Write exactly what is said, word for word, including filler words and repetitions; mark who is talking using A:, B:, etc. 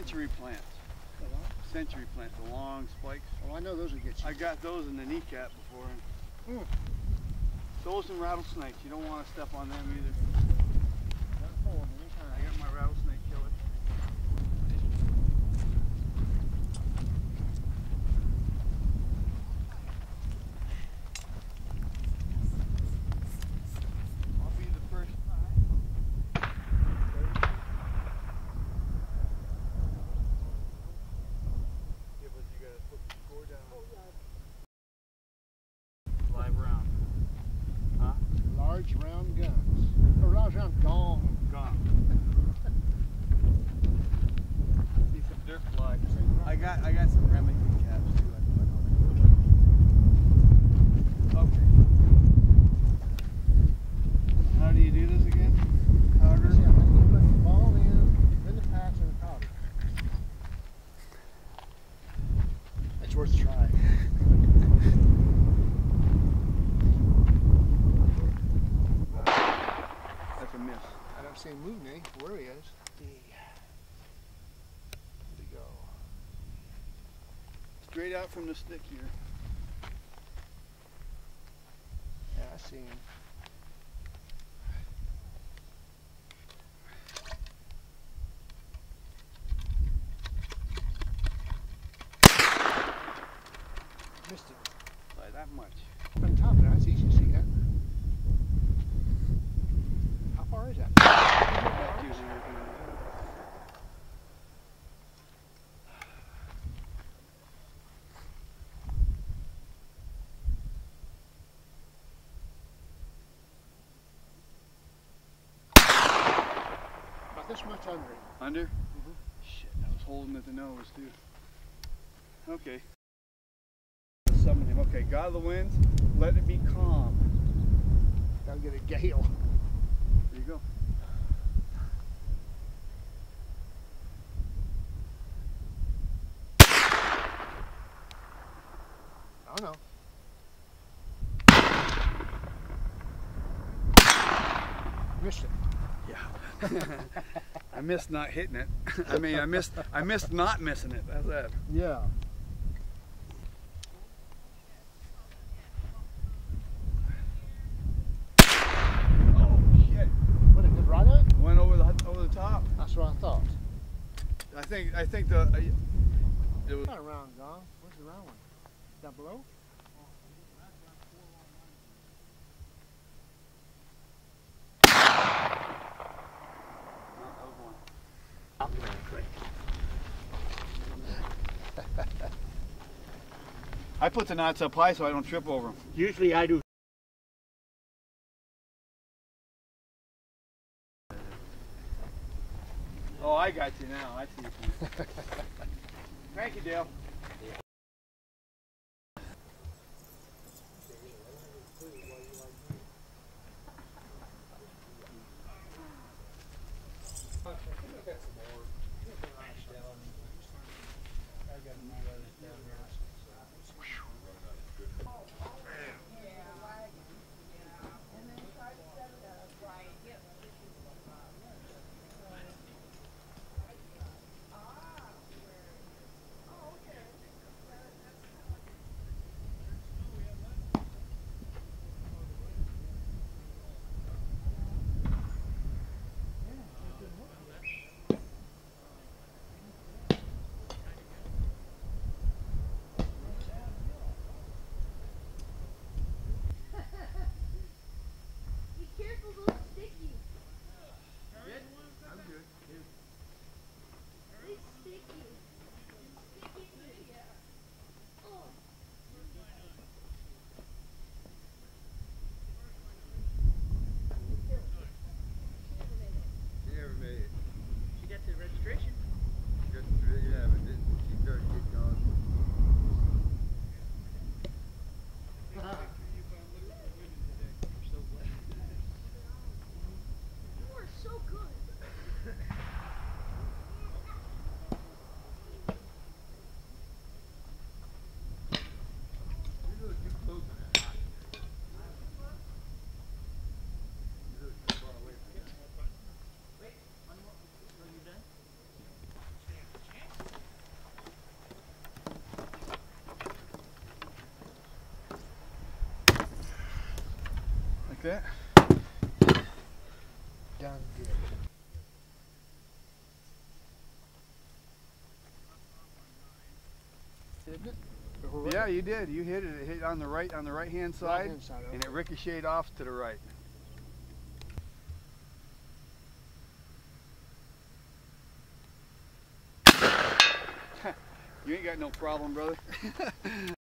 A: century plants. Century plants, the long spikes.
B: Oh, I know those will get you.
A: I got those in the kneecap before.
B: Mm.
A: Those and rattlesnakes. You don't want to step on them either.
B: Don't pull them anytime.
A: I got my rattlesnake killer. I'll be the first time. Yeah, but you gotta put the score down. Live round. Huh?
B: Large round guns. Or large round gong.
A: Gone. See some dirt fly. I got I got some Remington caps too. Okay. How do you do this again? Powder?
B: Yeah, you put the ball in, then the patch and the powder. It's worth a try.
A: That's a miss.
B: I don't see him moving any. Where he is. Where'd he go?
A: Straight out from the stick here.
B: Yeah, I see him. Missed it.
A: By that much.
B: From the top of that, it's easy to see that. How far is that?
A: Not too far.
B: About this much under him.
A: Under?
B: Mm-hmm.
A: Shit, I was holding at the nose too. Okay. Summon him. Okay, God of the winds, let it be calm.
B: Gotta get a gale.
A: There you go.
B: Oh no. Missed it.
A: Yeah. I missed not hitting it. I mean, I missed I missed not missing it. That's that.
B: Yeah.
A: Oh shit.
B: What, it did right out?
A: Went over the over the top.
B: That's what I thought.
A: I think I think the uh, it was
B: Not a round gone. Where's the round one? Down below?
A: I put the knots up high so I don't trip over them.
C: Usually I do.
A: Oh, I got you now. I see you. Thank you, Dale. Like that.
B: Done good. Didn't it? Or what?
A: Yeah, you did. You hit it. It hit on the right on the right hand side,
B: Right-hand side,
A: and it
B: okay.
A: ricocheted off to the right. You ain't got no problem, brother.